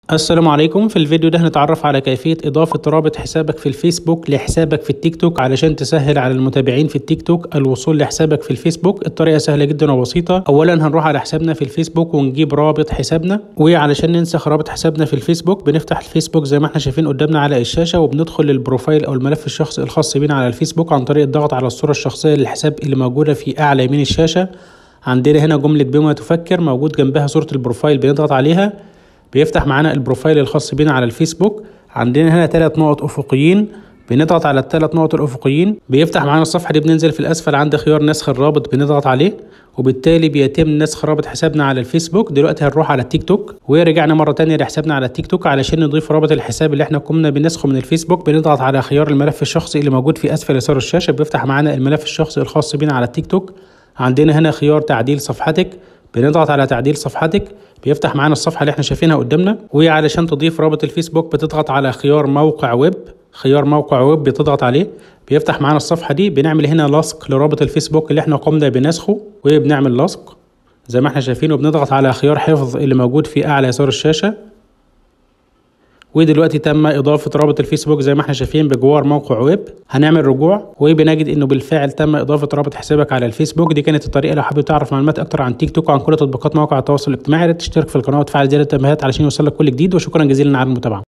السلام عليكم. في الفيديو ده هنتعرف على كيفية إضافة رابط حسابك في الفيسبوك لحسابك في التيك توك علشان تسهل على المتابعين في التيك توك الوصول لحسابك في الفيسبوك. الطريقة سهلة جدا وبسيطة. أولا هنروح على حسابنا في الفيسبوك ونجيب رابط حسابنا، وعلشان ننسخ رابط حسابنا في الفيسبوك بنفتح الفيسبوك زي ما احنا شايفين قدامنا على الشاشة، وبندخل للبروفايل أو الملف الشخصي الخاص بينا على الفيسبوك عن طريق الضغط على الصورة الشخصية للحساب اللي موجودة في أعلى يمين الشاشة. عندنا هنا جملة بما تفكر موجود جنبها صورة البروفايل، بنضغط عليها بيفتح معانا البروفايل الخاص بينا على الفيسبوك. عندنا هنا 3 نقط افقيين، بنضغط على ال3 نقط الافقيين بيفتح معانا الصفحه دي. بننزل في الاسفل عند خيار نسخ الرابط بنضغط عليه، وبالتالي بيتم نسخ رابط حسابنا على الفيسبوك. دلوقتي هنروح على التيك توك، ورجعنا مره تانية لحسابنا على التيك توك علشان نضيف رابط الحساب اللي احنا قمنا بنسخه من الفيسبوك. بنضغط على خيار الملف الشخصي اللي موجود في اسفل يسار الشاشه، بيفتح معانا الملف الشخصي الخاص بينا على التيك توك. عندنا هنا خيار تعديل صفحتك، بنضغط على تعديل صفحتك بيفتح معانا الصفحه اللي احنا شايفينها قدامنا. وعلشان تضيف رابط الفيسبوك بتضغط على خيار موقع ويب، خيار موقع ويب بتضغط عليه بيفتح معانا الصفحه دي. بنعمل هنا لصق لرابط الفيسبوك اللي احنا قمنا بنسخه، وبنعمل لصق زي ما احنا شايفين، وبنضغط على خيار حفظ اللي موجود في اعلى يسار الشاشه. ودلوقتي تم اضافه رابط الفيسبوك زي ما احنا شايفين بجوار موقع ويب. هنعمل رجوع وبنجد انه بالفعل تم اضافه رابط حسابك على الفيسبوك. دي كانت الطريقه. لو حابب تعرف معلومات اكتر عن تيك توك وعن كل تطبيقات مواقع التواصل الاجتماعي، تشترك في القناه وتفعل زر التنبيهات علشان يوصلك كل جديد. وشكرا جزيلا على المتابعه.